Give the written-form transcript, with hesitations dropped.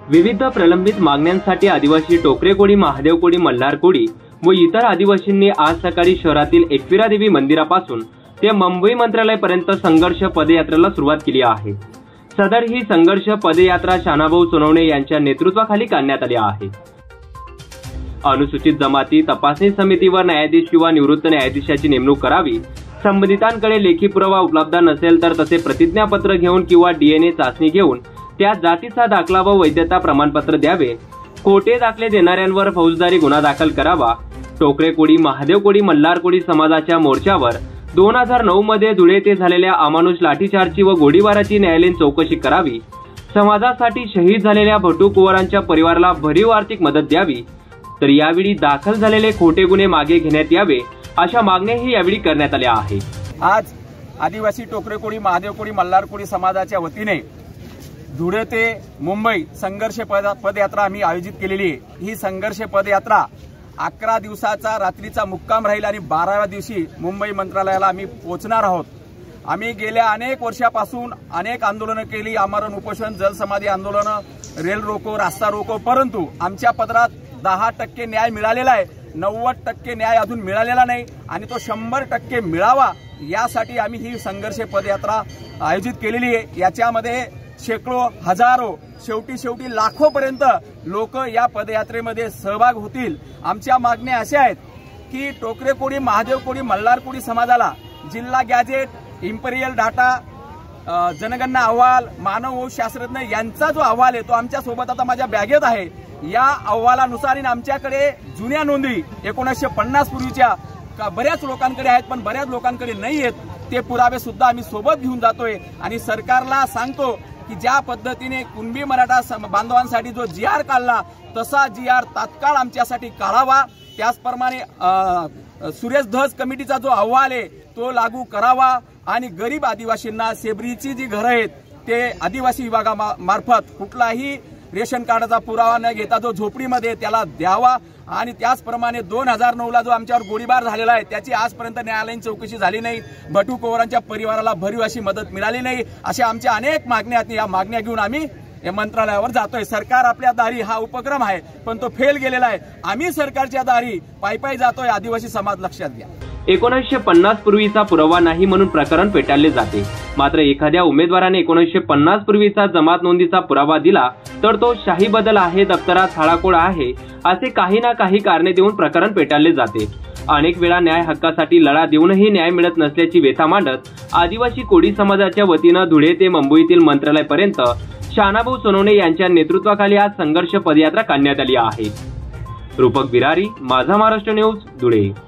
विविध प्रलंबित मागण्यांसाठी आदिवासी टोकरे कोळी, महादेव कोळी, मल्हार कोळी व इतर आदिवासींनी आज सकाळी शहरातील एकविरा देवी मंदिरापासून ते मुंबई मंत्रालयापर्यंत संघर्ष पदयात्रेला सुरुवात केली आहे। सदर ही संघर्ष पदयात्रा शानाभाऊ सोनवणे यांच्या नेतृत्वाखाली काढण्यात आली आहे। अनुसूचित जमाती तपासणी समितीवर न्यायाधीश किंवा निवृत्त न्यायाधीशाची नेमणूक करावी, संबंधितांकडे लेखी पुरावा उपलब्ध नसेल तर तसे प्रतिज्ञापत्र घेऊन किंवा DNA चाचणी घेऊन त्या जातीचा दाखला व वैधता प्रमाणपत्र द्यावे, खोटे दाखले देणाऱ्यांवर फौजदारी गुन्हा दाखल करावा। टोकरे कोळी, महादेव कोळी, मल्हार कोळी समाजाच्या मोर्चावर 2009 मध्ये धुळे येथे झालेल्या अमानुष लाठीचार्जची व गोळीबाराची न्यायालयीन चौकशी करावी। समाजासाठी शहीद झालेल्या भटू कुंवरांच्या परिवाराला भरीव आर्थिक मदत द्यावी, तर यावेळी दाखल झालेले खोटे गुन्हे मागे घेण्यात यावे, अशा मागण्याही यावेळी करण्यात आल्या आहेत। आज आदिवासी टोकरे कोळी, महादेव कोळी, मल्हार कोळी समाजाच्या वतीने धुळे ते मुंबई संघर्ष पदयात्रा आम्ही आयोजित केलेली आहे। ही संघर्ष पदयात्रा 11 दिवसाचा रात्रीचा मुक्काम राहील आणि 12व्या दिवशी मुंबई मंत्रालयाला आम्ही पोहोचणार आहोत। आम्ही गेल्या अनेक वर्षापासून अनेक आंदोलनं केली, आमरण उपोषण, जलसमाधी आंदोलनं, रेल रोको, रास्ता रोको, परंतु आमच्या पदरात 10% न्याय मिळालेला आहे, 90% न्याय अजून मिळालेला नाही आणि तो 100% मिळावा यासाठी आम्ही ही संघर्ष पदयात्रा आयोजित केलेली आहे। याच्यामध्ये शेकडो, हजारो, शेवटी लाखोपर्यंत लोक या पदयात्रेमध्ये सहभाग होतील। आमच्या मागण्या अशा आहेत की टोकरे कोळी, महादेव कोळी, मल्हार कोळी समाजाला जिल्हा गॅजेट, इम्पेरियल डाटा, जनगणना अहवाल, मानवशास्त्रज्ञ यांचा जो अहवाल आहे तो आमच्या सोबत आता माझ्या बॅगेत आहे। या अहवालानुसार आमच्याकडे जुन्या नोंदी 1950 पूर्वीच्या बऱ्याच लोकांकडे आहेत, पण बऱ्याच लोकांकडे नाही आहेत। ते पुरावे सुद्धा आम्ही सोबत घेऊन जातोय आणि सरकारला सांगतो की ज्या पद्धतीने कुणबी मराठा बांधवांसाठी जो GR काढला तसा GR तात्काळ आमच्यासाठी काढावा। त्याचप्रमाणे सुरेश धस कमिटीचा जो अहवाल आहे तो लागू करावा आणि गरीब आदिवासींना सेब्रीची जी घरं आहेत ते आदिवासी विभागामार्फत कुठलाही रेशन कार्डाचा पुरावा न घेता जो झोपडीमध्ये त्याला द्यावा आणि त्याचप्रमाणे 2009ला जो आमच्यावर गोळीबार झालेला आहे त्याची आजपर्यंत न्यायालयीन चौकशी झाली नाही, भटू कुंवरांच्या परिवाराला भरीव अशी मदत मिळाली नाही, अशा आमच्या अनेक मागण्या आहेत। या मागण्या घेऊन आम्ही मंत्रालयावर जातोय। सरकार आपल्या दारी हा उपक्रम आहे पण तो फेल गेलेला आहे। आम्ही सरकारच्या दारी पायी जातोय, आदिवासी समाज लक्षात घ्या। 1950 पूर्वीचा पुरावा नाही म्हणून प्रकरण पेटाळले जाते, मात्र एखाद्या उमेदवाराने 1950 पूर्वीचा जमात नोंदीचा पुरावा दिला तर तो शाही बदल आहे, दप्तरात हाळाकोळ आहे असे काही ना काही कारणे देऊन प्रकरण पेटाळले जाते। अनेक वेळा न्याय हक्कासाठी लढा देऊनही न्याय मिळत नसल्याची व्यथा मांडत आदिवासी कोळी समाजाच्या वतीनं धुळे ते मुंबईतील मंत्रालयापर्यंत शानाभाऊ सोनवणे यांच्या नेतृत्वाखाली आज संघर्ष पदयात्रा काढण्यात आली आहे। रूपक बिरारी, माझा महाराष्ट्र न्यूज, धुळे।